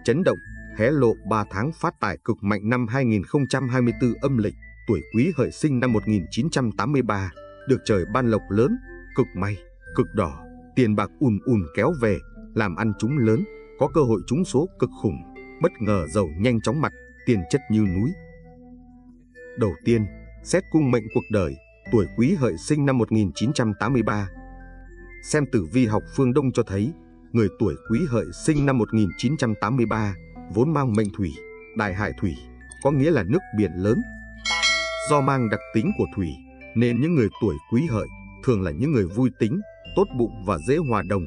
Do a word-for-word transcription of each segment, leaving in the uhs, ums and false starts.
Chấn động, hé lộ ba tháng phát tài cực mạnh năm hai nghìn không trăm hai mươi tư âm lịch, tuổi Quý Hợi sinh năm một nghìn chín trăm tám mươi ba, được trời ban lộc lớn, cực may, cực đỏ, tiền bạc ùn ùn kéo về, làm ăn trúng lớn, có cơ hội trúng số cực khủng, bất ngờ giàu nhanh chóng mặt, tiền chất như núi. Đầu tiên, xét cung mệnh cuộc đời, tuổi Quý Hợi sinh năm một nghìn chín trăm tám mươi ba. Xem tử vi học phương Đông cho thấy, người tuổi Quý Hợi sinh năm một nghìn chín trăm tám mươi ba vốn mang mệnh thủy, đại hải thủy, có nghĩa là nước biển lớn. Do mang đặc tính của thủy, nên những người tuổi Quý Hợi thường là những người vui tính, tốt bụng và dễ hòa đồng.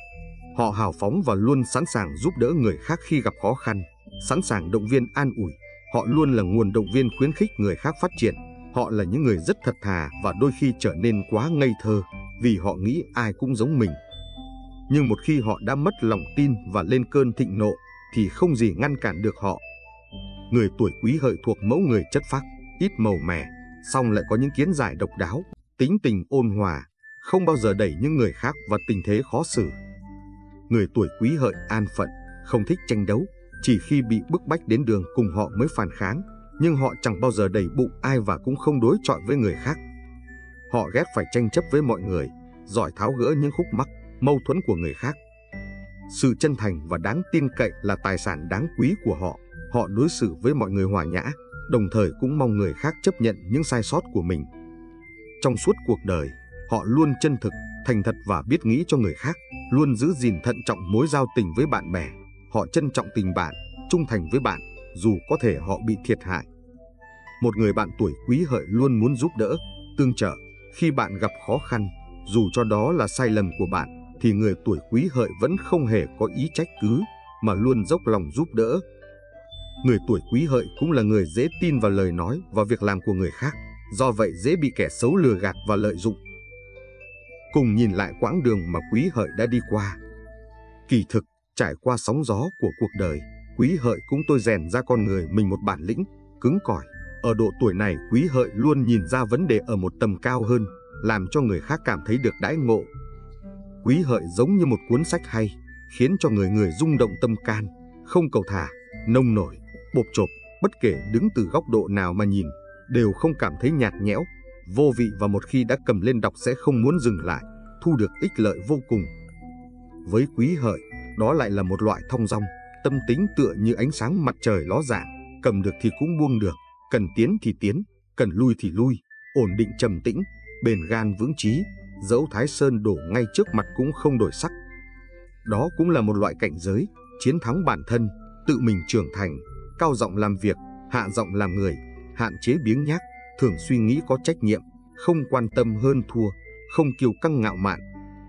Họ hào phóng và luôn sẵn sàng giúp đỡ người khác khi gặp khó khăn, sẵn sàng động viên an ủi. Họ luôn là nguồn động viên khuyến khích người khác phát triển. Họ là những người rất thật thà và đôi khi trở nên quá ngây thơ, vì họ nghĩ ai cũng giống mình. Nhưng một khi họ đã mất lòng tin và lên cơn thịnh nộ, thì không gì ngăn cản được họ. Người tuổi Quý Hợi thuộc mẫu người chất phác, ít màu mè, song lại có những kiến giải độc đáo, tính tình ôn hòa, không bao giờ đẩy những người khác vào tình thế khó xử. Người tuổi Quý Hợi an phận, không thích tranh đấu, chỉ khi bị bức bách đến đường cùng họ mới phản kháng, nhưng họ chẳng bao giờ đầy bụng ai và cũng không đối chọi với người khác. Họ ghét phải tranh chấp với mọi người, giỏi tháo gỡ những khúc mắc, mâu thuẫn của người khác. Sự chân thành và đáng tin cậy là tài sản đáng quý của họ. Họ đối xử với mọi người hòa nhã, đồng thời cũng mong người khác chấp nhận những sai sót của mình. Trong suốt cuộc đời, họ luôn chân thực, thành thật và biết nghĩ cho người khác, luôn giữ gìn thận trọng mối giao tình với bạn bè. Họ trân trọng tình bạn, trung thành với bạn, dù có thể họ bị thiệt hại. Một người bạn tuổi Quý Hợi luôn muốn giúp đỡ, tương trợ. Khi bạn gặp khó khăn, dù cho đó là sai lầm của bạn, thì người tuổi Quý Hợi vẫn không hề có ý trách cứ, mà luôn dốc lòng giúp đỡ. Người tuổi Quý Hợi cũng là người dễ tin vào lời nói và việc làm của người khác, do vậy dễ bị kẻ xấu lừa gạt và lợi dụng. Cùng nhìn lại quãng đường mà Quý Hợi đã đi qua. Kỳ thực, trải qua sóng gió của cuộc đời, Quý Hợi cũng tôi rèn ra con người mình một bản lĩnh, cứng cỏi. Ở độ tuổi này, Quý Hợi luôn nhìn ra vấn đề ở một tầm cao hơn, làm cho người khác cảm thấy được đãi ngộ. Quý Hợi giống như một cuốn sách hay, khiến cho người người rung động tâm can, không cầu thả, nông nổi, bộp chộp, bất kể đứng từ góc độ nào mà nhìn, đều không cảm thấy nhạt nhẽo, vô vị, và một khi đã cầm lên đọc sẽ không muốn dừng lại, thu được ích lợi vô cùng. Với Quý Hợi, đó lại là một loại thong dong, tâm tính tựa như ánh sáng mặt trời ló dạng, cầm được thì cũng buông được, cần tiến thì tiến, cần lui thì lui, ổn định trầm tĩnh, bền gan vững chí, dẫu Thái Sơn đổ ngay trước mặt cũng không đổi sắc. Đó cũng là một loại cảnh giới, chiến thắng bản thân, tự mình trưởng thành, cao giọng làm việc, hạ giọng làm người, hạn chế biếng nhác, thường suy nghĩ có trách nhiệm, không quan tâm hơn thua, không kiêu căng ngạo mạn.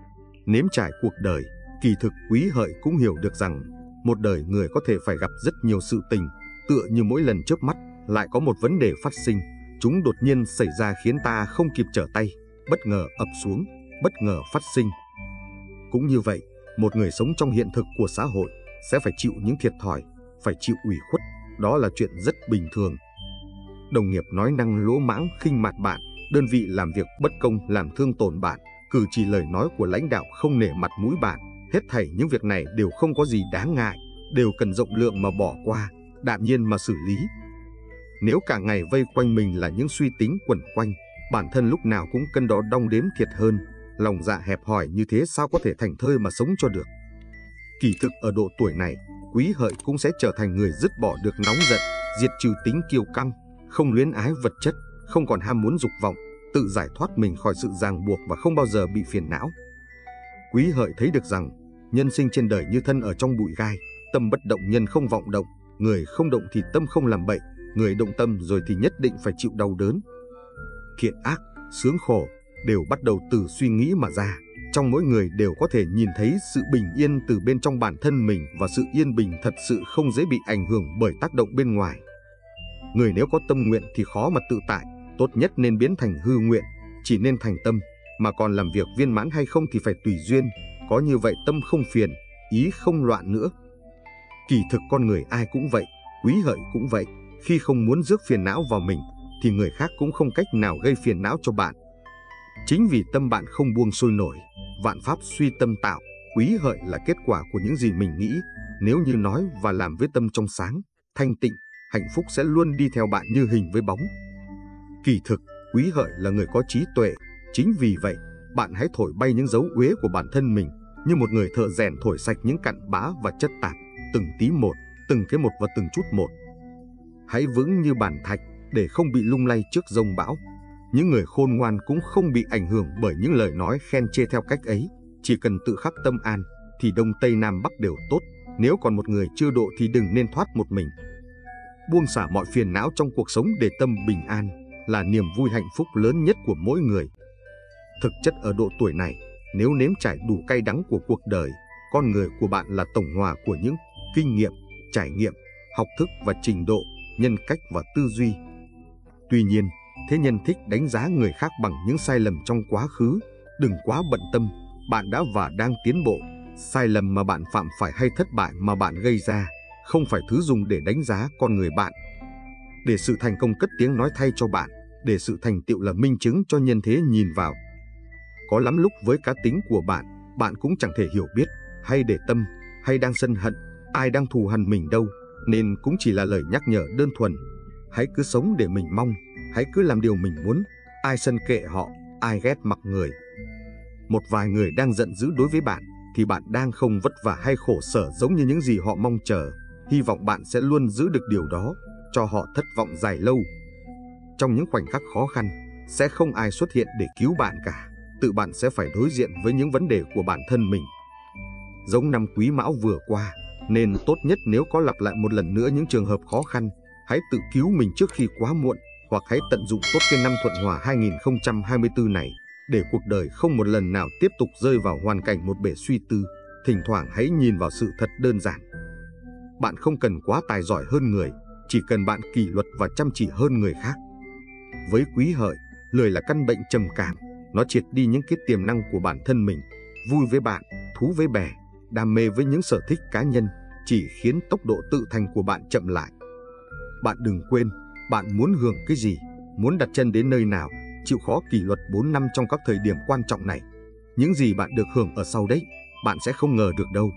Nếm trải cuộc đời, kỳ thực Quý Hợi cũng hiểu được rằng, một đời người có thể phải gặp rất nhiều sự tình, tựa như mỗi lần chớp mắt lại có một vấn đề phát sinh, chúng đột nhiên xảy ra khiến ta không kịp trở tay, bất ngờ ập xuống, bất ngờ phát sinh. Cũng như vậy, một người sống trong hiện thực của xã hội sẽ phải chịu những thiệt thòi, phải chịu ủy khuất, đó là chuyện rất bình thường. Đồng nghiệp nói năng lỗ mãng khinh mạt bạn, đơn vị làm việc bất công làm thương tổn bạn, cử chỉ lời nói của lãnh đạo không nể mặt mũi bạn, hết thảy những việc này đều không có gì đáng ngại, đều cần rộng lượng mà bỏ qua, đạm nhiên mà xử lý. Nếu cả ngày vây quanh mình là những suy tính quẩn quanh, bản thân lúc nào cũng cân đo đong đếm thiệt hơn, lòng dạ hẹp hòi như thế sao có thể thành thơi mà sống cho được. Kỳ thực ở độ tuổi này, Quý Hợi cũng sẽ trở thành người dứt bỏ được nóng giận, diệt trừ tính kiêu căng, không luyến ái vật chất, không còn ham muốn dục vọng, tự giải thoát mình khỏi sự ràng buộc và không bao giờ bị phiền não. Quý Hợi thấy được rằng, nhân sinh trên đời như thân ở trong bụi gai, tâm bất động nhân không vọng động, người không động thì tâm không làm bậy, người động tâm rồi thì nhất định phải chịu đau đớn. Thiện ác, sướng khổ đều bắt đầu từ suy nghĩ mà ra. Trong mỗi người đều có thể nhìn thấy sự bình yên từ bên trong bản thân mình, và sự yên bình thật sự không dễ bị ảnh hưởng bởi tác động bên ngoài. Người nếu có tâm nguyện thì khó mà tự tại, tốt nhất nên biến thành hư nguyện, chỉ nên thành tâm, mà còn làm việc viên mãn hay không thì phải tùy duyên, có như vậy tâm không phiền, ý không loạn nữa. Kỳ thực con người ai cũng vậy, Quý Hợi cũng vậy, khi không muốn rước phiền não vào mình, thì người khác cũng không cách nào gây phiền não cho bạn. Chính vì tâm bạn không buông xuôi nổi, vạn pháp suy tâm tạo, Quý Hợi là kết quả của những gì mình nghĩ. Nếu như nói và làm với tâm trong sáng, thanh tịnh, hạnh phúc sẽ luôn đi theo bạn như hình với bóng. Kỳ thực, Quý Hợi là người có trí tuệ. Chính vì vậy, bạn hãy thổi bay những dấu uế của bản thân mình, như một người thợ rèn thổi sạch những cặn bã và chất tạp, từng tí một, từng cái một và từng chút một. Hãy vững như bản thạch để không bị lung lay trước giông bão. Những người khôn ngoan cũng không bị ảnh hưởng bởi những lời nói khen chê theo cách ấy. Chỉ cần tự khắc tâm an, thì Đông Tây Nam Bắc đều tốt. Nếu còn một người chưa độ thì đừng nên thoát một mình. Buông xả mọi phiền não trong cuộc sống để tâm bình an là niềm vui hạnh phúc lớn nhất của mỗi người. Thực chất ở độ tuổi này, nếu nếm trải đủ cay đắng của cuộc đời, con người của bạn là tổng hòa của những kinh nghiệm, trải nghiệm, học thức và trình độ, nhân cách và tư duy. Tuy nhiên, thế nhân thích đánh giá người khác bằng những sai lầm trong quá khứ. Đừng quá bận tâm, bạn đã và đang tiến bộ. Sai lầm mà bạn phạm phải hay thất bại mà bạn gây ra không phải thứ dùng để đánh giá con người bạn. Để sự thành công cất tiếng nói thay cho bạn, để sự thành tựu là minh chứng cho nhân thế nhìn vào. Có lắm lúc với cá tính của bạn, bạn cũng chẳng thể hiểu biết, hay để tâm, hay đang sân hận, ai đang thù hằn mình đâu, nên cũng chỉ là lời nhắc nhở đơn thuần. Hãy cứ sống để mình mong, hãy cứ làm điều mình muốn, ai sân kệ họ, ai ghét mặc người. Một vài người đang giận dữ đối với bạn, thì bạn đang không vất vả hay khổ sở giống như những gì họ mong chờ. Hy vọng bạn sẽ luôn giữ được điều đó, cho họ thất vọng dài lâu. Trong những khoảnh khắc khó khăn, sẽ không ai xuất hiện để cứu bạn cả. Tự bạn sẽ phải đối diện với những vấn đề của bản thân mình. Giống năm Quý Mão vừa qua, nên tốt nhất nếu có lặp lại một lần nữa những trường hợp khó khăn, hãy tự cứu mình trước khi quá muộn, hoặc hãy tận dụng tốt cái năm Thuận Hòa hai nghìn không trăm hai mươi tư này, để cuộc đời không một lần nào tiếp tục rơi vào hoàn cảnh một bể suy tư. Thỉnh thoảng hãy nhìn vào sự thật đơn giản. Bạn không cần quá tài giỏi hơn người, chỉ cần bạn kỷ luật và chăm chỉ hơn người khác. Với Quý Hợi, lười là căn bệnh trầm cảm. Nó triệt đi những cái tiềm năng của bản thân mình. Vui với bạn, thú với bè, đam mê với những sở thích cá nhân, chỉ khiến tốc độ tự thành của bạn chậm lại. Bạn đừng quên, bạn muốn hưởng cái gì, muốn đặt chân đến nơi nào, chịu khó kỷ luật bốn năm trong các thời điểm quan trọng này. Những gì bạn được hưởng ở sau đấy, bạn sẽ không ngờ được đâu.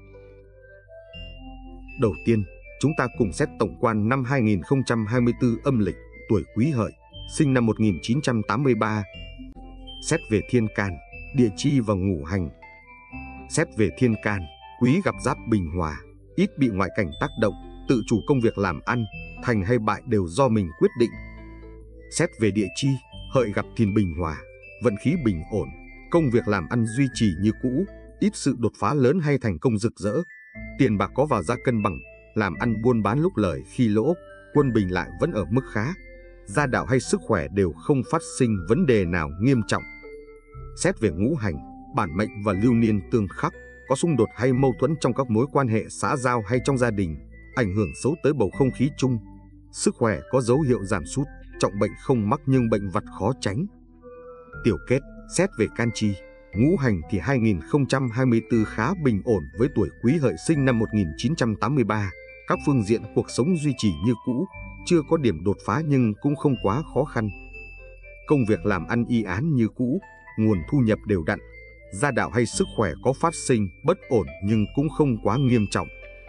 Đầu tiên, chúng ta cùng xét tổng quan năm hai nghìn không trăm hai mươi tư âm lịch, tuổi Quý Hợi, sinh năm một nghìn chín trăm tám mươi ba. Xét về thiên can, địa chi và ngũ hành. Xét về thiên can, Quý gặp giáp bình hòa, ít bị ngoại cảnh tác động, tự chủ công việc làm ăn, thành hay bại đều do mình quyết định. Xét về địa chi, Hợi gặp Thìn bình hòa, vận khí bình ổn, công việc làm ăn duy trì như cũ, ít sự đột phá lớn hay thành công rực rỡ. Tiền bạc có vào ra cân bằng, làm ăn buôn bán lúc lời khi lỗ, quân bình lại vẫn ở mức khá. Gia đạo hay sức khỏe đều không phát sinh vấn đề nào nghiêm trọng. Xét về ngũ hành, bản mệnh và lưu niên tương khắc, có xung đột hay mâu thuẫn trong các mối quan hệ xã giao hay trong gia đình, ảnh hưởng xấu tới bầu không khí chung. Sức khỏe có dấu hiệu giảm sút, trọng bệnh không mắc nhưng bệnh vặt khó tránh. Tiểu kết, xét về can chi, ngũ hành thì hai nghìn không trăm hai mươi tư khá bình ổn với tuổi Quý Hợi sinh năm một nghìn chín trăm tám mươi ba. Các phương diện cuộc sống duy trì như cũ, chưa có điểm đột phá nhưng cũng không quá khó khăn. Công việc làm ăn y án như cũ, nguồn thu nhập đều đặn. Gia đạo hay sức khỏe có phát sinh bất ổn nhưng cũng không quá nghiêm trọng.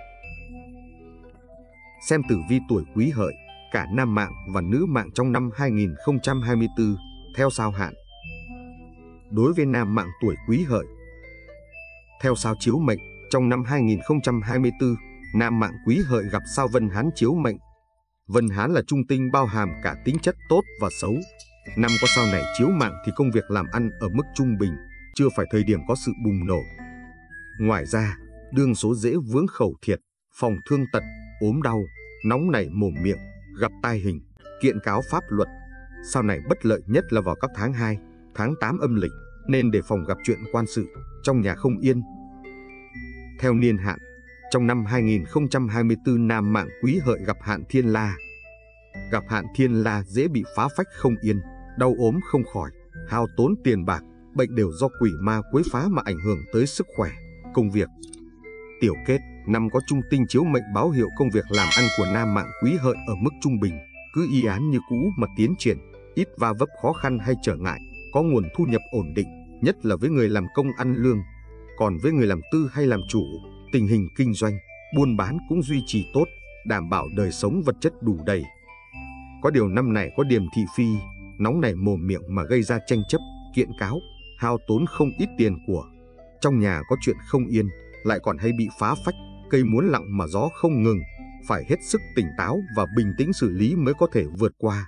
Xem tử vi tuổi Quý Hợi, cả nam mạng và nữ mạng trong năm hai nghìn không trăm hai mươi tư, theo sao hạn. Đối với nam mạng tuổi Quý Hợi, theo sao chiếu mệnh, trong năm hai nghìn không trăm hai mươi tư, nam mạng Quý Hợi gặp sao Vân Hán chiếu mệnh. Vân Hán là trung tinh bao hàm cả tính chất tốt và xấu. Năm có sao này chiếu mạng thì công việc làm ăn ở mức trung bình, chưa phải thời điểm có sự bùng nổ. Ngoài ra, đương số dễ vướng khẩu thiệt, phòng thương tật, ốm đau, nóng nảy mồm miệng, gặp tai hình, kiện cáo pháp luật. Sao này bất lợi nhất là vào các tháng hai, tháng tám âm lịch, nên đề phòng gặp chuyện quan sự, trong nhà không yên. Theo niên hạn, trong năm hai nghìn không trăm hai mươi tư nam mạng Quý Hợi gặp hạn Thiên La. Gặp hạn Thiên La dễ bị phá phách không yên, đau ốm không khỏi, hao tốn tiền bạc, bệnh đều do quỷ ma quấy phá mà ảnh hưởng tới sức khỏe, công việc. Tiểu kết, năm có trung tinh chiếu mệnh báo hiệu công việc làm ăn của nam mạng Quý Hợi ở mức trung bình, cứ y án như cũ mà tiến triển, ít va vấp khó khăn hay trở ngại, có nguồn thu nhập ổn định, nhất là với người làm công ăn lương. Còn với người làm tư hay làm chủ, tình hình kinh doanh, buôn bán cũng duy trì tốt, đảm bảo đời sống vật chất đủ đầy. Có điều năm này có Điềm thị phi, nóng nảy mồm miệng mà gây ra tranh chấp, kiện cáo, hao tốn không ít tiền của. Trong nhà có chuyện không yên, lại còn hay bị phá phách, cây muốn lặng mà gió không ngừng, phải hết sức tỉnh táo và bình tĩnh xử lý mới có thể vượt qua.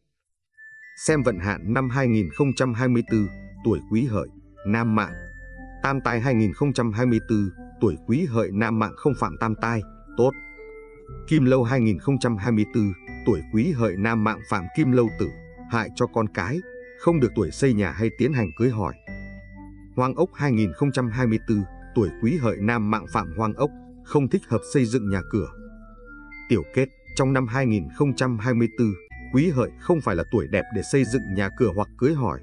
Xem vận hạn năm hai nghìn không trăm hai mươi tư, tuổi Quý Hợi, nam mạng. Tam tai hai nghìn không trăm hai mươi tư, tuổi Quý Hợi nam mạng không phạm tam tai, tốt. Kim Lâu hai nghìn không trăm hai mươi tư, tuổi Quý Hợi nam mạng phạm Kim Lâu tử, hại cho con cái, không được tuổi xây nhà hay tiến hành cưới hỏi. Hoang Ốc hai nghìn không trăm hai mươi tư, tuổi Quý Hợi nam mạng phạm Hoang Ốc, không thích hợp xây dựng nhà cửa. Tiểu kết, trong năm hai nghìn không trăm hai mươi tư, Quý Hợi không phải là tuổi đẹp để xây dựng nhà cửa hoặc cưới hỏi.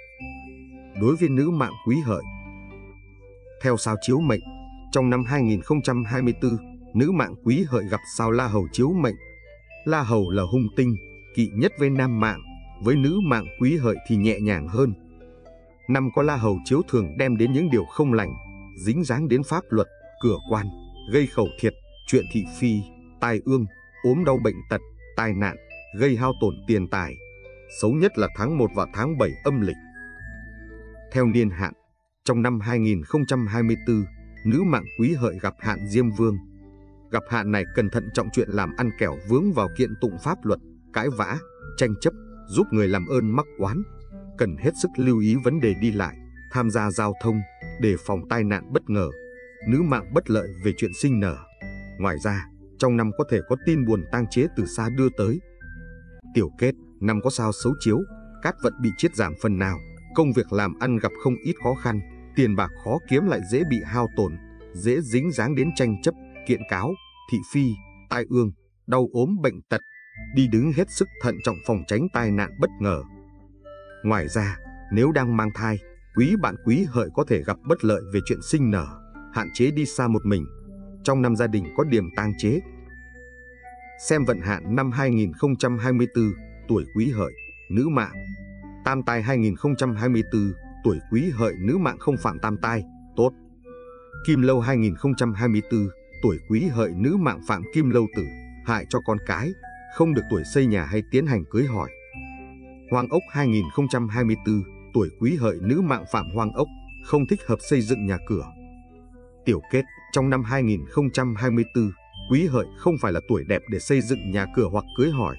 Đối với nữ mạng Quý Hợi, theo sao chiếu mệnh, trong năm hai nghìn không trăm hai mươi tư, nữ mạng Quý Hợi gặp sao La Hầu chiếu mệnh. La Hầu là hung tinh, kỵ nhất với nam mạng, với nữ mạng Quý Hợi thì nhẹ nhàng hơn. Năm có La Hầu chiếu thường đem đến những điều không lành, dính dáng đến pháp luật, cửa quan, gây khẩu thiệt, chuyện thị phi, tai ương, ốm đau bệnh tật, tai nạn, gây hao tổn tiền tài. Xấu nhất là tháng một và tháng bảy âm lịch. Theo niên hạn, trong năm hai nghìn không trăm hai mươi tư, nữ mạng Quý Hợi gặp hạn Diêm Vương. Gặp hạn này cần thận trọng chuyện làm ăn kẻo vướng vào kiện tụng pháp luật, cãi vã, tranh chấp, giúp người làm ơn mắc oán. Cần hết sức lưu ý vấn đề đi lại, tham gia giao thông, đề phòng tai nạn bất ngờ. Nữ mạng bất lợi về chuyện sinh nở. Ngoài ra, trong năm có thể có tin buồn tang chế từ xa đưa tới. Tiểu kết, năm có sao xấu chiếu, cát vận bị chiết giảm phần nào, công việc làm ăn gặp không ít khó khăn, tiền bạc khó kiếm lại dễ bị hao tổn, dễ dính dáng đến tranh chấp, kiện cáo, thị phi, tai ương, đau ốm bệnh tật. Đi đứng hết sức thận trọng phòng tránh tai nạn bất ngờ. Ngoài ra, nếu đang mang thai, quý bạn Quý Hợi có thể gặp bất lợi về chuyện sinh nở, hạn chế đi xa một mình. Trong năm gia đình có điểm tang chế. Xem vận hạn năm hai nghìn không trăm hai mươi tư, tuổi Quý Hợi, nữ mạng. Tam tai hai nghìn không trăm hai mươi tư, tuổi Quý Hợi nữ mạng không phạm tam tai, tốt. Kim Lâu hai nghìn không trăm hai mươi tư, tuổi Quý Hợi nữ mạng phạm Kim Lâu tử, hại cho con cái, không được tuổi xây nhà hay tiến hành cưới hỏi. Hoang Ốc hai nghìn không trăm hai mươi tư, tuổi Quý Hợi nữ mạng phạm Hoang Ốc, không thích hợp xây dựng nhà cửa. Tiểu kết, trong năm hai nghìn không trăm hai mươi tư, Quý Hợi không phải là tuổi đẹp để xây dựng nhà cửa hoặc cưới hỏi.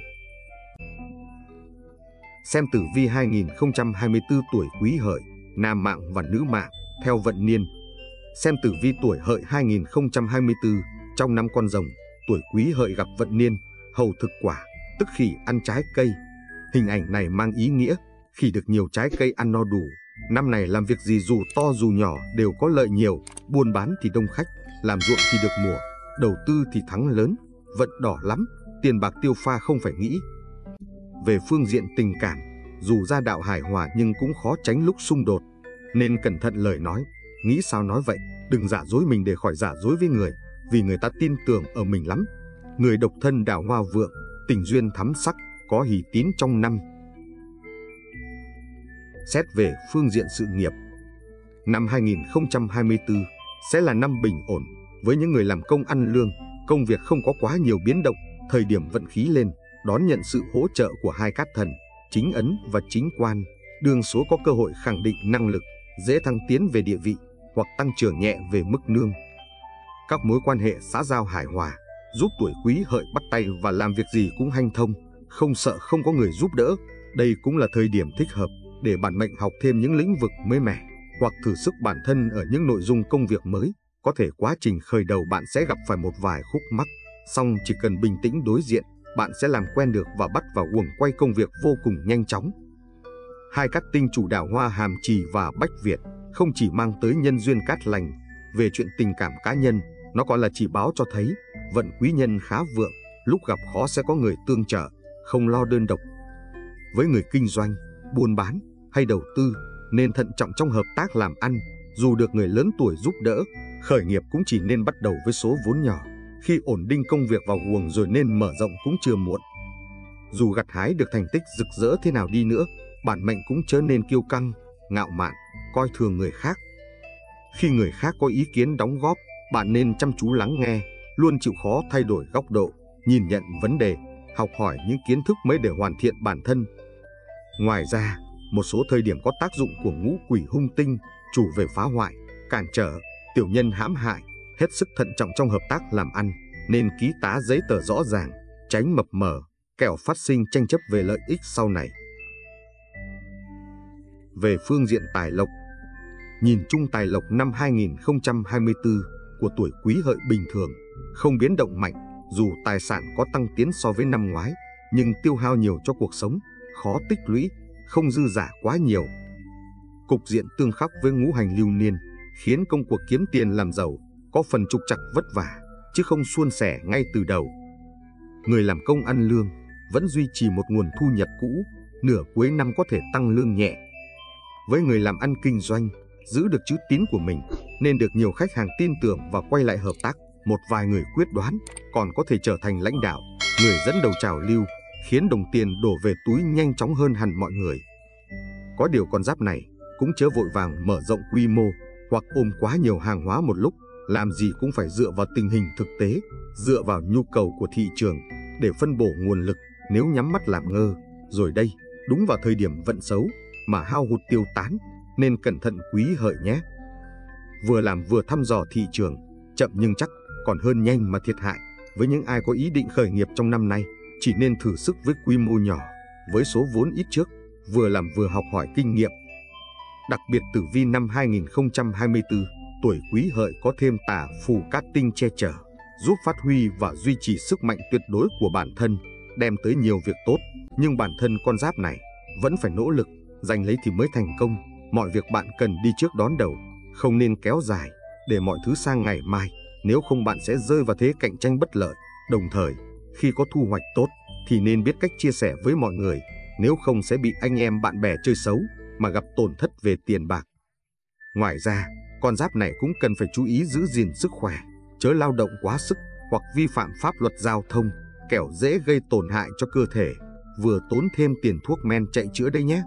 Xem tử vi hai nghìn không trăm hai mươi tư, tuổi Quý Hợi, nam mạng và nữ mạng, theo vận niên. Xem tử vi tuổi Hợi hai nghìn không trăm hai mươi tư, trong năm Con Rồng, tuổi Quý Hợi gặp vận niên, hầu thực quả, tức khỉ ăn trái cây. Hình ảnh này mang ý nghĩa, khỉ được nhiều trái cây ăn no đủ. Năm này làm việc gì dù to dù nhỏ đều có lợi nhiều, buôn bán thì đông khách, làm ruộng thì được mùa, đầu tư thì thắng lớn, vận đỏ lắm, tiền bạc tiêu pha không phải nghĩ. Về phương diện tình cảm, dù gia đạo hài hòa nhưng cũng khó tránh lúc xung đột, nên cẩn thận lời nói, nghĩ sao nói vậy, đừng giả dối mình để khỏi giả dối với người, vì người ta tin tưởng ở mình lắm. Người độc thân đào hoa vượng, tình duyên thắm sắc, có hỷ tín trong năm. Xét về phương diện sự nghiệp, năm hai nghìn không trăm hai mươi tư sẽ là năm bình ổn với những người làm công ăn lương, công việc không có quá nhiều biến động, thời điểm vận khí lên, đón nhận sự hỗ trợ của hai cát thần, chính ấn và chính quan, đương số có cơ hội khẳng định năng lực, dễ thăng tiến về địa vị hoặc tăng trưởng nhẹ về mức lương. Các mối quan hệ xã giao hài hòa, giúp tuổi Quý Hợi bắt tay và làm việc gì cũng hanh thông, không sợ không có người giúp đỡ. Đây cũng là thời điểm thích hợp để bản mệnh học thêm những lĩnh vực mới mẻ hoặc thử sức bản thân ở những nội dung công việc mới. Có thể quá trình khởi đầu bạn sẽ gặp phải một vài khúc mắc, song chỉ cần bình tĩnh đối diện, bạn sẽ làm quen được và bắt vào guồng quay công việc vô cùng nhanh chóng. Hai cát tinh chủ đào hoa Hàm Trì và Bách Việt không chỉ mang tới nhân duyên cát lành về chuyện tình cảm cá nhân, nó còn là chỉ báo cho thấy vận quý nhân khá vượng, lúc gặp khó sẽ có người tương trợ, không lo đơn độc. Với người kinh doanh, buôn bán hay đầu tư, nên thận trọng trong hợp tác làm ăn. Dù được người lớn tuổi giúp đỡ, khởi nghiệp cũng chỉ nên bắt đầu với số vốn nhỏ. Khi ổn định công việc vào guồng rồi nên mở rộng cũng chưa muộn. Dù gặt hái được thành tích rực rỡ thế nào đi nữa, bản mệnh cũng chớ nên kiêu căng, ngạo mạn, coi thường người khác. Khi người khác có ý kiến đóng góp, bạn nên chăm chú lắng nghe, luôn chịu khó thay đổi góc độ, nhìn nhận vấn đề, học hỏi những kiến thức mới để hoàn thiện bản thân. Ngoài ra, một số thời điểm có tác dụng của ngũ quỷ hung tinh, chủ về phá hoại, cản trở, tiểu nhân hãm hại, hết sức thận trọng trong hợp tác làm ăn, nên ký tá giấy tờ rõ ràng, tránh mập mờ, kẻo phát sinh tranh chấp về lợi ích sau này. Về phương diện tài lộc, nhìn chung tài lộc năm hai nghìn không trăm hai mươi tư của tuổi Quý Hợi bình thường, không biến động mạnh, dù tài sản có tăng tiến so với năm ngoái, nhưng tiêu hao nhiều cho cuộc sống, khó tích lũy, không dư giả quá nhiều. Cục diện tương khắc với ngũ hành lưu niên, khiến công cuộc kiếm tiền làm giàu có phần trục trặc vất vả, chứ không suôn sẻ ngay từ đầu. Người làm công ăn lương vẫn duy trì một nguồn thu nhập cũ, nửa cuối năm có thể tăng lương nhẹ. Với người làm ăn kinh doanh, giữ được chữ tín của mình nên được nhiều khách hàng tin tưởng và quay lại hợp tác. Một vài người quyết đoán còn có thể trở thành lãnh đạo, người dẫn đầu trào lưu, khiến đồng tiền đổ về túi nhanh chóng hơn hẳn mọi người. Có điều con giáp này cũng chớ vội vàng mở rộng quy mô hoặc ôm quá nhiều hàng hóa một lúc, làm gì cũng phải dựa vào tình hình thực tế, dựa vào nhu cầu của thị trường để phân bổ nguồn lực. Nếu nhắm mắt làm ngơ, rồi đây đúng vào thời điểm vận xấu mà hao hụt tiêu tán, nên cẩn thận Quý Hợi nhé. Vừa làm vừa thăm dò thị trường, chậm nhưng chắc, còn hơn nhanh mà thiệt hại. Với những ai có ý định khởi nghiệp trong năm nay, chỉ nên thử sức với quy mô nhỏ, với số vốn ít trước, vừa làm vừa học hỏi kinh nghiệm. Đặc biệt tử vi năm hai nghìn không trăm hai mươi tư, tuổi Quý Hợi có thêm tả phù cát tinh che chở, giúp phát huy và duy trì sức mạnh tuyệt đối của bản thân, đem tới nhiều việc tốt. Nhưng bản thân con giáp này vẫn phải nỗ lực, giành lấy thì mới thành công. Mọi việc bạn cần đi trước đón đầu, không nên kéo dài, để mọi thứ sang ngày mai. Nếu không bạn sẽ rơi vào thế cạnh tranh bất lợi. Đồng thời, khi có thu hoạch tốt thì nên biết cách chia sẻ với mọi người, nếu không sẽ bị anh em bạn bè chơi xấu mà gặp tổn thất về tiền bạc. Ngoài ra, con giáp này cũng cần phải chú ý giữ gìn sức khỏe, chớ lao động quá sức hoặc vi phạm pháp luật giao thông, kẻo dễ gây tổn hại cho cơ thể, vừa tốn thêm tiền thuốc men chạy chữa đấy nhé.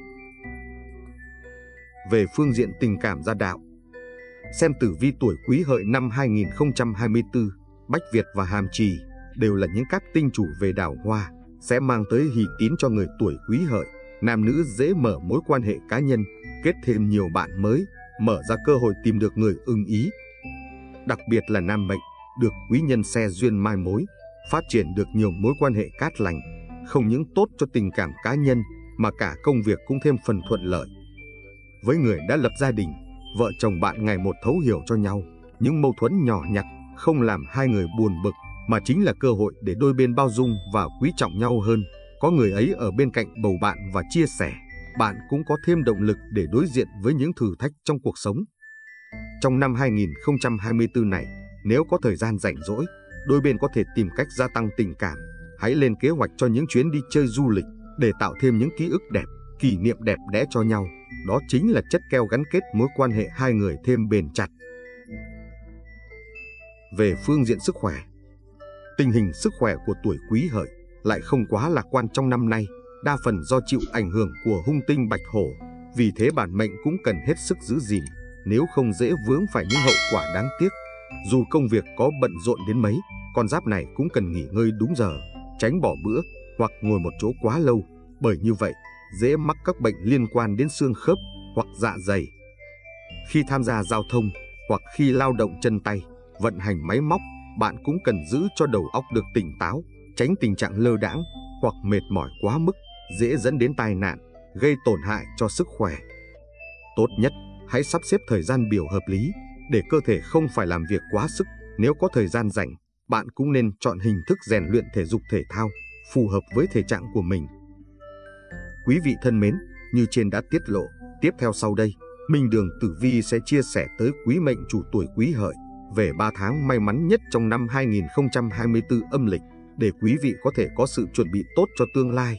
Về phương diện tình cảm gia đạo, xem tử vi tuổi Quý Hợi năm hai nghìn không trăm hai mươi tư, Bách Việt và Hàm Trì đều là những cát tinh chủ về đào hoa, sẽ mang tới hỷ tín cho người tuổi Quý Hợi. Nam nữ dễ mở mối quan hệ cá nhân, kết thêm nhiều bạn mới, mở ra cơ hội tìm được người ưng ý. Đặc biệt là nam mệnh, được quý nhân xe duyên mai mối, phát triển được nhiều mối quan hệ cát lành, không những tốt cho tình cảm cá nhân mà cả công việc cũng thêm phần thuận lợi. Với người đã lập gia đình, vợ chồng bạn ngày một thấu hiểu cho nhau, những mâu thuẫn nhỏ nhặt không làm hai người buồn bực, mà chính là cơ hội để đôi bên bao dung và quý trọng nhau hơn. Có người ấy ở bên cạnh bầu bạn và chia sẻ, bạn cũng có thêm động lực để đối diện với những thử thách trong cuộc sống. Trong năm hai nghìn không trăm hai mươi tư này, nếu có thời gian rảnh rỗi, đôi bên có thể tìm cách gia tăng tình cảm. Hãy lên kế hoạch cho những chuyến đi chơi du lịch để tạo thêm những ký ức đẹp, kỷ niệm đẹp đẽ cho nhau. Đó chính là chất keo gắn kết mối quan hệ hai người thêm bền chặt. Về phương diện sức khỏe, tình hình sức khỏe của tuổi Quý Hợi lại không quá lạc quan trong năm nay, đa phần do chịu ảnh hưởng của hung tinh Bạch Hổ. Vì thế bản mệnh cũng cần hết sức giữ gìn, nếu không dễ vướng phải những hậu quả đáng tiếc. Dù công việc có bận rộn đến mấy, con giáp này cũng cần nghỉ ngơi đúng giờ, tránh bỏ bữa hoặc ngồi một chỗ quá lâu, bởi như vậy dễ mắc các bệnh liên quan đến xương khớp hoặc dạ dày. Khi tham gia giao thông hoặc khi lao động chân tay, vận hành máy móc, bạn cũng cần giữ cho đầu óc được tỉnh táo, tránh tình trạng lơ đãng hoặc mệt mỏi quá mức, dễ dẫn đến tai nạn, gây tổn hại cho sức khỏe. Tốt nhất, hãy sắp xếp thời gian biểu hợp lý, để cơ thể không phải làm việc quá sức. Nếu có thời gian rảnh, bạn cũng nên chọn hình thức rèn luyện thể dục thể thao, phù hợp với thể trạng của mình. Quý vị thân mến, như trên đã tiết lộ, tiếp theo sau đây, Minh Đường Tử Vi sẽ chia sẻ tới quý mệnh chủ tuổi Quý Hợi về ba tháng may mắn nhất trong năm hai nghìn không trăm hai mươi tư âm lịch, để quý vị có thể có sự chuẩn bị tốt cho tương lai.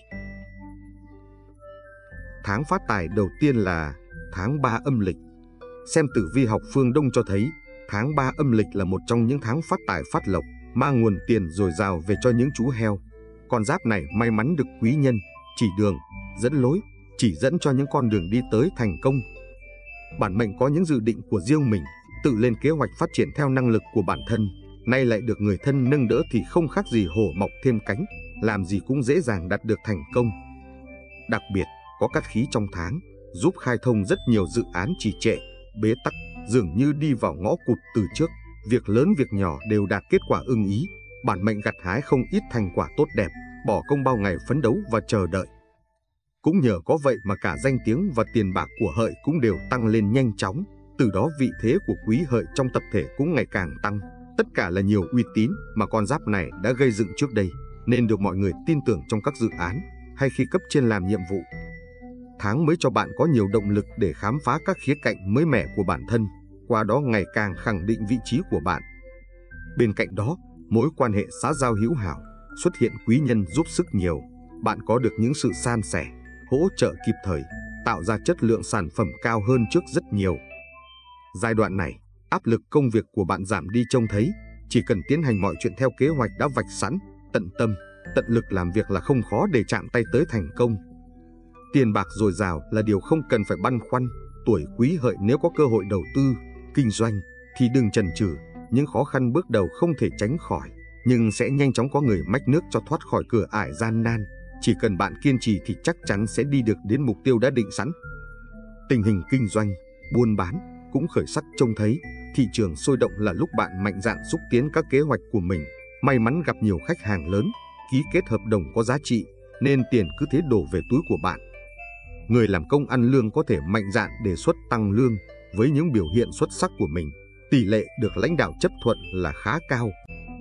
Tháng phát tài đầu tiên là tháng ba âm lịch. Xem tử vi học phương Đông cho thấy, tháng ba âm lịch là một trong những tháng phát tài phát lộc, mang nguồn tiền dồi dào về cho những chú heo. Con giáp này may mắn được quý nhân chỉ đường, dẫn lối, chỉ dẫn cho những con đường đi tới thành công. bản mệnh có những dự định của riêng mình, tự lên kế hoạch phát triển theo năng lực của bản thân, nay lại được người thân nâng đỡ thì không khác gì hổ mọc thêm cánh, làm gì cũng dễ dàng đạt được thành công. Đặc biệt, có cát khí trong tháng, giúp khai thông rất nhiều dự án trì trệ, bế tắc, dường như đi vào ngõ cụt từ trước, việc lớn việc nhỏ đều đạt kết quả ưng ý, bản mệnh gặt hái không ít thành quả tốt đẹp, bỏ công bao ngày phấn đấu và chờ đợi. Cũng nhờ có vậy mà cả danh tiếng và tiền bạc của Hợi cũng đều tăng lên nhanh chóng, từ đó vị thế của Quý Hợi trong tập thể cũng ngày càng tăng. Tất cả là nhiều uy tín mà con giáp này đã gây dựng trước đây, nên được mọi người tin tưởng trong các dự án hay khi cấp trên làm nhiệm vụ. Tháng mới cho bạn có nhiều động lực để khám phá các khía cạnh mới mẻ của bản thân, qua đó ngày càng khẳng định vị trí của bạn. Bên cạnh đó, mối quan hệ xã giao hữu hảo, xuất hiện quý nhân giúp sức nhiều, bạn có được những sự san sẻ, hỗ trợ kịp thời, tạo ra chất lượng sản phẩm cao hơn trước rất nhiều. Giai đoạn này, áp lực công việc của bạn giảm đi trông thấy, chỉ cần tiến hành mọi chuyện theo kế hoạch đã vạch sẵn, tận tâm, tận lực làm việc là không khó để chạm tay tới thành công. Tiền bạc dồi dào là điều không cần phải băn khoăn, tuổi Quý Hợi nếu có cơ hội đầu tư, kinh doanh thì đừng chần chừ, những khó khăn bước đầu không thể tránh khỏi, nhưng sẽ nhanh chóng có người mách nước cho thoát khỏi cửa ải gian nan. Chỉ cần bạn kiên trì thì chắc chắn sẽ đi được đến mục tiêu đã định sẵn. Tình hình kinh doanh, buôn bán cũng khởi sắc trông thấy, thị trường sôi động là lúc bạn mạnh dạn xúc tiến các kế hoạch của mình, may mắn gặp nhiều khách hàng lớn, ký kết hợp đồng có giá trị, nên tiền cứ thế đổ về túi của bạn. Người làm công ăn lương có thể mạnh dạn đề xuất tăng lương, với những biểu hiện xuất sắc của mình, tỷ lệ được lãnh đạo chấp thuận là khá cao.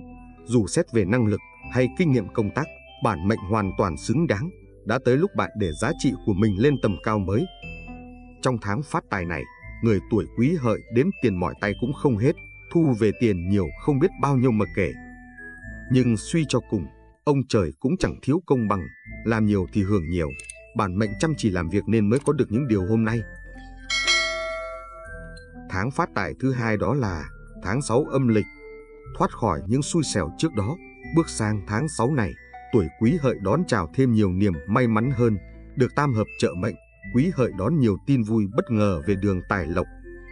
Dù xét về năng lực hay kinh nghiệm công tác, bản mệnh hoàn toàn xứng đáng, đã tới lúc bạn để giá trị của mình lên tầm cao mới. Trong tháng phát tài này, người tuổi Quý Hợi đếm tiền mỏi tay cũng không hết, thu về tiền nhiều không biết bao nhiêu mà kể. Nhưng suy cho cùng, ông trời cũng chẳng thiếu công bằng, làm nhiều thì hưởng nhiều, bản mệnh chăm chỉ làm việc nên mới có được những điều hôm nay. Tháng phát tài thứ hai đó là tháng sáu âm lịch. Thoát khỏi những xui xẻo trước đó, bước sang tháng sáu này, tuổi Quý Hợi đón chào thêm nhiều niềm may mắn hơn, được tam hợp trợ mệnh, Quý Hợi đón nhiều tin vui bất ngờ về đường tài lộc.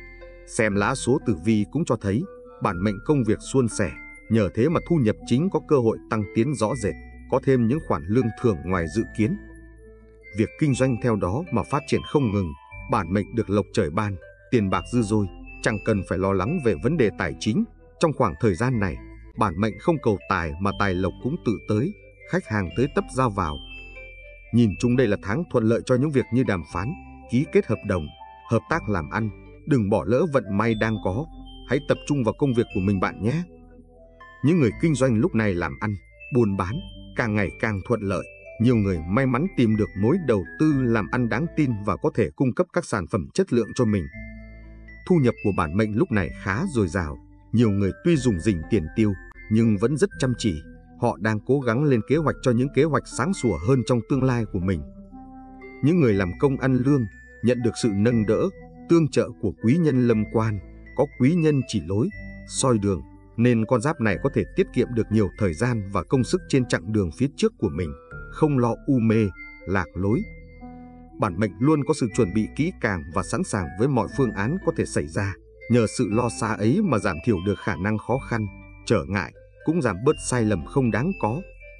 Xem lá số tử vi cũng cho thấy, bản mệnh công việc suôn sẻ, nhờ thế mà thu nhập chính có cơ hội tăng tiến rõ rệt, có thêm những khoản lương thưởng ngoài dự kiến. Việc kinh doanh theo đó mà phát triển không ngừng, bản mệnh được lộc trời ban, tiền bạc dư dôi, chẳng cần phải lo lắng về vấn đề tài chính. Trong khoảng thời gian này, bản mệnh không cầu tài mà tài lộc cũng tự tới, khách hàng tới tấp ra vào. Nhìn chung đây là tháng thuận lợi cho những việc như đàm phán, ký kết hợp đồng, hợp tác làm ăn. Đừng bỏ lỡ vận may đang có, hãy tập trung vào công việc của mình bạn nhé. Những người kinh doanh lúc này làm ăn, buôn bán, càng ngày càng thuận lợi. Nhiều người may mắn tìm được mối đầu tư làm ăn đáng tin và có thể cung cấp các sản phẩm chất lượng cho mình. Thu nhập của bản mệnh lúc này khá dồi dào. Nhiều người tuy dùng rỉnh tiền tiêu, nhưng vẫn rất chăm chỉ. Họ đang cố gắng lên kế hoạch cho những kế hoạch sáng sủa hơn trong tương lai của mình. Những người làm công ăn lương, nhận được sự nâng đỡ, tương trợ của quý nhân lâm quan, có quý nhân chỉ lối, soi đường, nên con giáp này có thể tiết kiệm được nhiều thời gian và công sức trên chặng đường phía trước của mình, không lo u mê, lạc lối. Bản mệnh luôn có sự chuẩn bị kỹ càng và sẵn sàng với mọi phương án có thể xảy ra. Nhờ sự lo xa ấy mà giảm thiểu được khả năng khó khăn, trở ngại, cũng giảm bớt sai lầm không đáng có.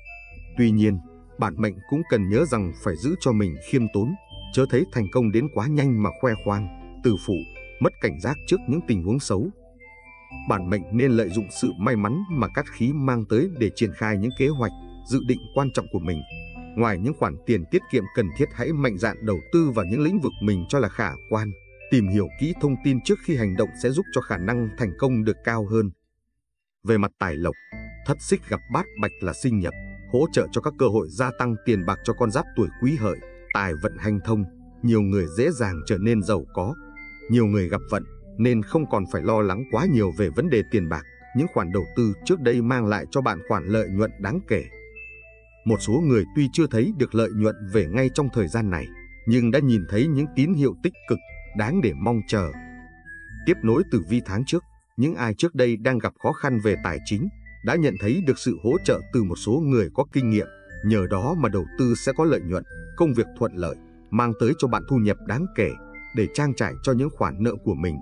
Tuy nhiên, bản mệnh cũng cần nhớ rằng phải giữ cho mình khiêm tốn, chớ thấy thành công đến quá nhanh mà khoe khoang, tự phụ, mất cảnh giác trước những tình huống xấu. Bản mệnh nên lợi dụng sự may mắn mà cát khí mang tới để triển khai những kế hoạch, dự định quan trọng của mình. Ngoài những khoản tiền tiết kiệm cần thiết, hãy mạnh dạn đầu tư vào những lĩnh vực mình cho là khả quan. Tìm hiểu kỹ thông tin trước khi hành động sẽ giúp cho khả năng thành công được cao hơn. Về mặt tài lộc, thất xích gặp bát bạch là sinh nhập, hỗ trợ cho các cơ hội gia tăng tiền bạc cho con giáp tuổi Quý Hợi. Tài vận hanh thông, nhiều người dễ dàng trở nên giàu có. Nhiều người gặp vận nên không còn phải lo lắng quá nhiều về vấn đề tiền bạc. Những khoản đầu tư trước đây mang lại cho bạn khoản lợi nhuận đáng kể. Một số người tuy chưa thấy được lợi nhuận về ngay trong thời gian này, nhưng đã nhìn thấy những tín hiệu tích cực đáng để mong chờ. Tiếp nối tử vi tháng trước, những ai trước đây đang gặp khó khăn về tài chính đã nhận thấy được sự hỗ trợ từ một số người có kinh nghiệm. Nhờ đó mà đầu tư sẽ có lợi nhuận, công việc thuận lợi, mang tới cho bạn thu nhập đáng kể. để trang trải cho những khoản nợ của mình.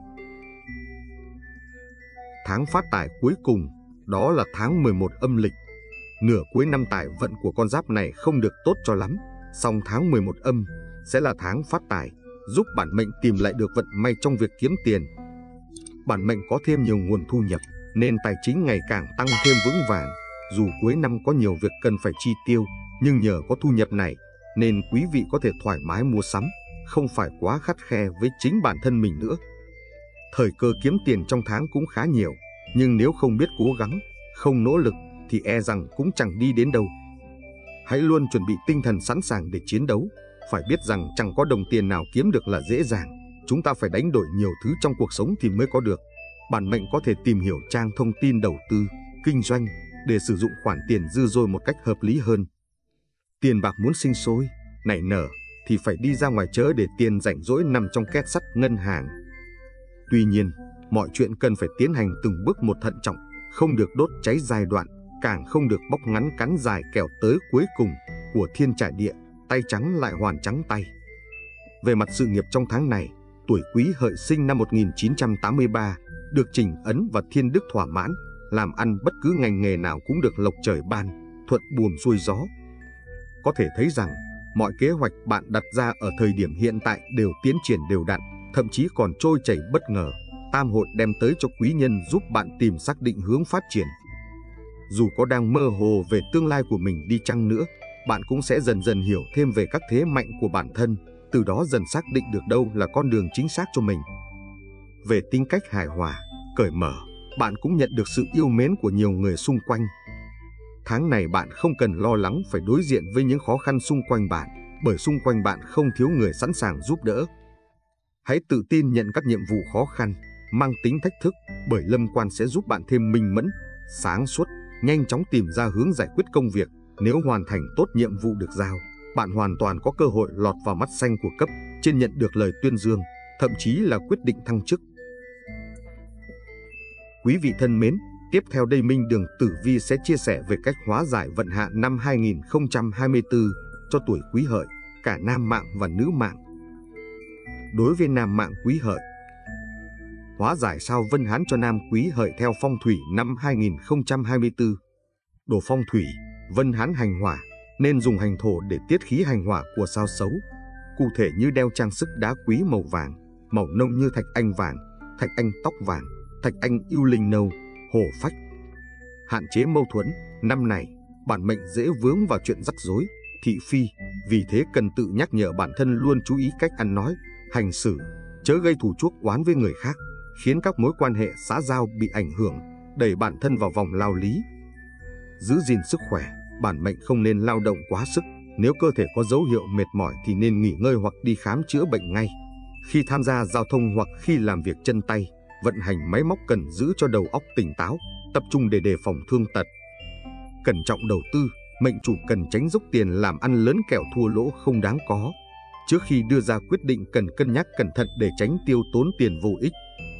Tháng phát tài cuối cùng, đó là tháng mười một âm lịch. Nửa cuối năm tài vận của con giáp này không được tốt cho lắm, song tháng mười một âm sẽ là tháng phát tài, giúp bản mệnh tìm lại được vận may trong việc kiếm tiền. Bản mệnh có thêm nhiều nguồn thu nhập, nên tài chính ngày càng tăng thêm vững vàng. Dù cuối năm có nhiều việc cần phải chi tiêu, nhưng nhờ có thu nhập này, nên quý vị có thể thoải mái mua sắm, không phải quá khắt khe với chính bản thân mình nữa. Thời cơ kiếm tiền trong tháng cũng khá nhiều, nhưng nếu không biết cố gắng, không nỗ lực, thì e rằng cũng chẳng đi đến đâu. Hãy luôn chuẩn bị tinh thần sẵn sàng để chiến đấu. Phải biết rằng chẳng có đồng tiền nào kiếm được là dễ dàng. Chúng ta phải đánh đổi nhiều thứ trong cuộc sống thì mới có được. Bản mệnh có thể tìm hiểu trang thông tin đầu tư, kinh doanh để sử dụng khoản tiền dư dôi một cách hợp lý hơn. Tiền bạc muốn sinh sôi, nảy nở thì phải đi ra ngoài chớ để tiền rảnh rỗi nằm trong két sắt ngân hàng. Tuy nhiên, mọi chuyện cần phải tiến hành từng bước một thận trọng, không được đốt cháy giai đoạn, càng không được bóc ngắn cắn dài kẻo tới cuối cùng của thiên trải địa, tay trắng lại hoàn trắng tay. Về mặt sự nghiệp trong tháng này, tuổi Quý Hợi sinh năm một nghìn chín trăm tám mươi ba, được trình ấn và thiên đức thỏa mãn, làm ăn bất cứ ngành nghề nào cũng được lộc trời ban, thuận buồm xuôi gió. Có thể thấy rằng, mọi kế hoạch bạn đặt ra ở thời điểm hiện tại đều tiến triển đều đặn, thậm chí còn trôi chảy bất ngờ. Tam hội đem tới cho quý nhân giúp bạn tìm xác định hướng phát triển. Dù có đang mơ hồ về tương lai của mình đi chăng nữa, bạn cũng sẽ dần dần hiểu thêm về các thế mạnh của bản thân, từ đó dần xác định được đâu là con đường chính xác cho mình. Về tính cách hài hòa, cởi mở, bạn cũng nhận được sự yêu mến của nhiều người xung quanh. Tháng này bạn không cần lo lắng phải đối diện với những khó khăn xung quanh bạn, bởi xung quanh bạn không thiếu người sẵn sàng giúp đỡ. Hãy tự tin nhận các nhiệm vụ khó khăn, mang tính thách thức, bởi lâm quan sẽ giúp bạn thêm minh mẫn, sáng suốt, nhanh chóng tìm ra hướng giải quyết công việc. Nếu hoàn thành tốt nhiệm vụ được giao, bạn hoàn toàn có cơ hội lọt vào mắt xanh của cấp trên, nhận được lời tuyên dương, thậm chí là quyết định thăng chức. Quý vị thân mến, tiếp theo đây Minh Đường Tử Vi sẽ chia sẻ về cách hóa giải vận hạn năm hai nghìn không trăm hai mươi tư cho tuổi Quý Hợi, cả nam mạng và nữ mạng. Đối với nam mạng Quý Hợi, hóa giải sao Vân Hán cho nam Quý Hợi theo phong thủy năm hai nghìn không trăm hai mươi tư. Đồ phong thủy, Vân Hán hành hỏa, nên dùng hành thổ để tiết khí hành hỏa của sao xấu. Cụ thể như đeo trang sức đá quý màu vàng, màu nâu như thạch anh vàng, thạch anh tóc vàng, thạch anh yêu linh nâu, hổ phách. Hạn chế mâu thuẫn, năm này, bản mệnh dễ vướng vào chuyện rắc rối, thị phi, vì thế cần tự nhắc nhở bản thân luôn chú ý cách ăn nói, hành xử, chớ gây thù chuốc oán với người khác, khiến các mối quan hệ xã giao bị ảnh hưởng, đẩy bản thân vào vòng lao lý. Giữ gìn sức khỏe, bản mệnh không nên lao động quá sức, nếu cơ thể có dấu hiệu mệt mỏi thì nên nghỉ ngơi hoặc đi khám chữa bệnh ngay. Khi tham gia giao thông hoặc khi làm việc chân tay, vận hành máy móc cần giữ cho đầu óc tỉnh táo, tập trung để đề phòng thương tật. Cẩn trọng đầu tư, mệnh chủ cần tránh dốc tiền làm ăn lớn kẻo thua lỗ không đáng có. Trước khi đưa ra quyết định cần cân nhắc cẩn thận để tránh tiêu tốn tiền vô ích.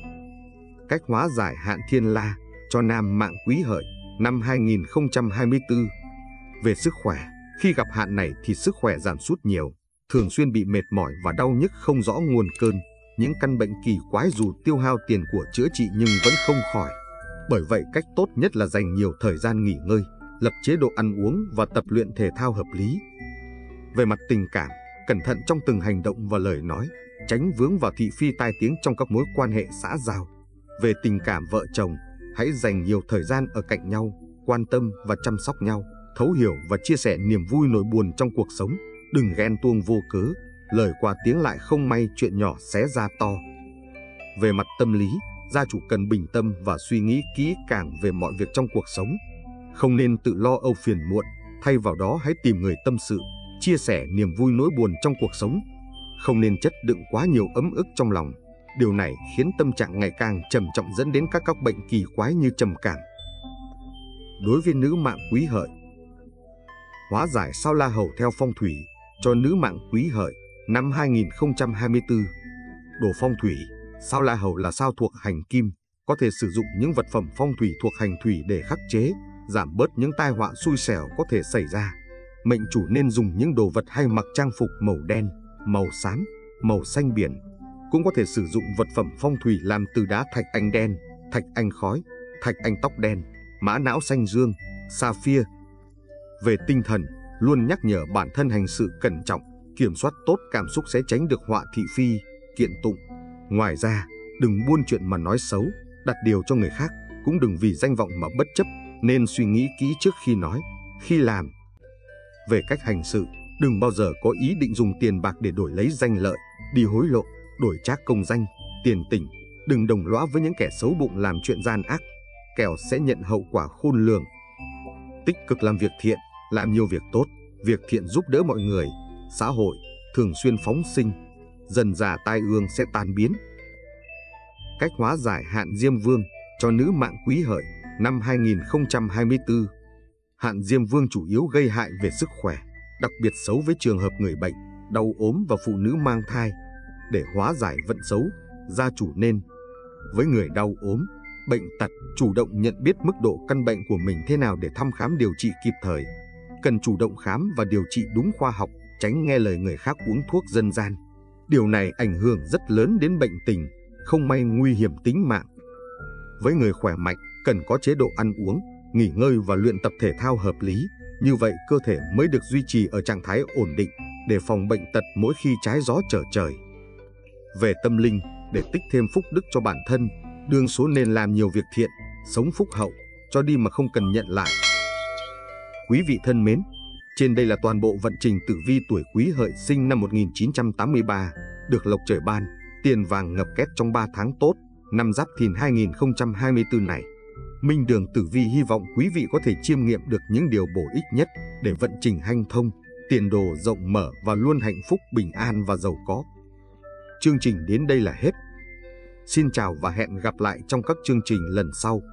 Cách hóa giải hạn thiên la cho nam mạng Quý Hợi năm hai nghìn không trăm hai mươi tư. Về sức khỏe, khi gặp hạn này thì sức khỏe giảm sút nhiều, thường xuyên bị mệt mỏi và đau nhức không rõ nguồn cơn. Những căn bệnh kỳ quái dù tiêu hao tiền của chữa trị nhưng vẫn không khỏi. Bởi vậy cách tốt nhất là dành nhiều thời gian nghỉ ngơi, lập chế độ ăn uống và tập luyện thể thao hợp lý. Về mặt tình cảm, cẩn thận trong từng hành động và lời nói, tránh vướng vào thị phi tai tiếng trong các mối quan hệ xã giao. Về tình cảm vợ chồng, hãy dành nhiều thời gian ở cạnh nhau, quan tâm và chăm sóc nhau, thấu hiểu và chia sẻ niềm vui nỗi buồn trong cuộc sống. Đừng ghen tuông vô cớ, lời qua tiếng lại không may chuyện nhỏ xé ra to. Về mặt tâm lý, gia chủ cần bình tâm và suy nghĩ kỹ càng về mọi việc trong cuộc sống. Không nên tự lo âu phiền muộn, thay vào đó hãy tìm người tâm sự, chia sẻ niềm vui nỗi buồn trong cuộc sống. Không nên chất đựng quá nhiều ấm ức trong lòng. Điều này khiến tâm trạng ngày càng trầm trọng dẫn đến các các bệnh kỳ quái như trầm cảm. Đối với nữ mạng Quý Hợi, hóa giải sao La Hầu theo phong thủy cho nữ mạng Quý Hợi năm hai nghìn không trăm hai mươi tư. Đồ phong thủy, sao La Hầu là sao thuộc hành kim, có thể sử dụng những vật phẩm phong thủy thuộc hành thủy để khắc chế, giảm bớt những tai họa xui xẻo có thể xảy ra. Mệnh chủ nên dùng những đồ vật hay mặc trang phục màu đen, màu xám, màu xanh biển. cũng có thể sử dụng vật phẩm phong thủy làm từ đá thạch anh đen, thạch anh khói, thạch anh tóc đen, mã não xanh dương, sapphire. Về tinh thần, luôn nhắc nhở bản thân hành sự cẩn trọng, kiểm soát tốt cảm xúc sẽ tránh được họa thị phi, kiện tụng. Ngoài ra, đừng buôn chuyện mà nói xấu, đặt điều cho người khác, cũng đừng vì danh vọng mà bất chấp, nên suy nghĩ kỹ trước khi nói, khi làm. Về cách hành sự, đừng bao giờ có ý định dùng tiền bạc để đổi lấy danh lợi, đi hối lộ, đổi trác công danh, tiền tình. Đừng đồng lõa với những kẻ xấu bụng làm chuyện gian ác, kẻo sẽ nhận hậu quả khôn lường. Tích cực làm việc thiện, làm nhiều việc tốt, việc thiện giúp đỡ mọi người, xã hội, thường xuyên phóng sinh, dần dà tai ương sẽ tan biến. Cách hóa giải hạn Diêm Vương cho nữ mạng Quý Hợi năm hai nghìn không trăm hai mươi tư. Hạn Diêm Vương chủ yếu gây hại về sức khỏe, đặc biệt xấu với trường hợp người bệnh, đau ốm và phụ nữ mang thai. Để hóa giải vận xấu, gia chủ nên: với người đau ốm, bệnh tật, chủ động nhận biết mức độ căn bệnh của mình thế nào để thăm khám điều trị kịp thời. Cần chủ động khám và điều trị đúng khoa học, tránh nghe lời người khác uống thuốc dân gian. Điều này ảnh hưởng rất lớn đến bệnh tình, không may nguy hiểm tính mạng. Với người khỏe mạnh, cần có chế độ ăn uống, nghỉ ngơi và luyện tập thể thao hợp lý. Như vậy cơ thể mới được duy trì ở trạng thái ổn định, để phòng bệnh tật mỗi khi trái gió trở trời. Về tâm linh, để tích thêm phúc đức cho bản thân, đương số nên làm nhiều việc thiện, sống phúc hậu, cho đi mà không cần nhận lại. Quý vị thân mến, trên đây là toàn bộ vận trình tử vi tuổi Quý Hợi sinh năm một nghìn chín trăm tám mươi ba, được lộc trời ban, tiền vàng ngập két trong ba tháng tốt, năm Giáp Thìn hai nghìn không trăm hai mươi tư này. Minh Đường Tử Vi hy vọng quý vị có thể chiêm nghiệm được những điều bổ ích nhất để vận trình hanh thông, tiền đồ rộng mở và luôn hạnh phúc, bình an và giàu có. Chương trình đến đây là hết. Xin chào và hẹn gặp lại trong các chương trình lần sau.